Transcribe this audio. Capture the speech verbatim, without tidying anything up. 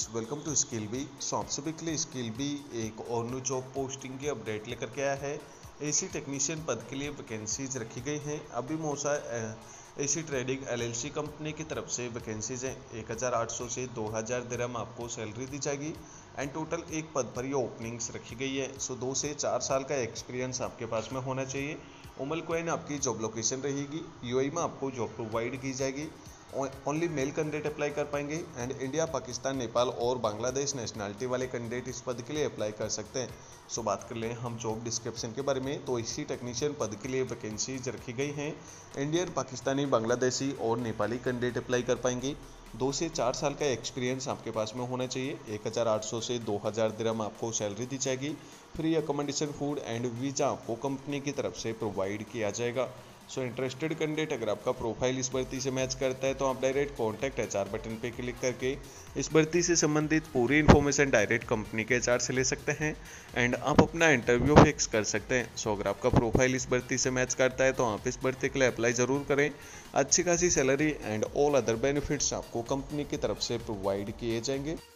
Friends, welcome to Skill Bee. So आप सभी के लिए स्किल बी एक और न्यू जॉब पोस्टिंग की अपडेट लेकर के आया है। एसी टेक्नीशियन पद के लिए वैकेंसीज रखी गई हैं। अभी मौसा एसी ट्रेडिंग एलएलसी कंपनी की तरफ से वैकेंसीज हैं। एक हज़ार आठ सौ से दो हज़ार दिरहम आपको सैलरी दी जाएगी एंड टोटल एक पद पर ये ओपनिंग्स रखी गई है। सो दो से चार साल का एक्सपीरियंस आपके पास में होना चाहिए। उमल कोइन आपकी जॉब लोकेशन रहेगी। यूएई में आपको जॉब प्रोवाइड की जाएगी। ओनली मेल कैंडिडेट अप्लाई कर पाएंगे एंड इंडिया, पाकिस्तान, नेपाल और बांग्लादेश नेशनलिटी वाले कैंडिडेट इस पद के लिए अप्लाई कर सकते हैं। सो बात कर लें हम जॉब डिस्क्रिप्शन के बारे में, तो इसी टेक्नीशियन पद के लिए वैकेंसीज रखी गई हैं। इंडियन, पाकिस्तानी, बांग्लादेशी और नेपाली कैंडिडेट अप्लाई कर पाएंगे। दो से चार साल का एक्सपीरियंस आपके पास में होना चाहिए। एक हज़ार आठ सौ से दो हज़ार दिरहम आपको सैलरी दी जाएगी। Free accommodation, food and visa आपको कंपनी की तरफ से प्रोवाइड किया जाएगा। सो इंटरेस्टेड कैंडिडेट अगर आपका प्रोफाइल इस भर्ती से मैच करता है तो आप डायरेक्ट कॉन्टैक्ट एचआर बटन पे क्लिक करके इस भर्ती से संबंधित पूरी इन्फॉर्मेशन डायरेक्ट कंपनी के एचआर से ले सकते हैं एंड आप अपना इंटरव्यू फिक्स कर सकते हैं। सो अगर आपका प्रोफाइल इस भर्ती से मैच करता है तो आप इस भर्ती के लिए अप्लाई ज़रूर करें। अच्छी खासी salary and all other benefits आपको कंपनी की तरफ से प्रोवाइड किए जाएंगे।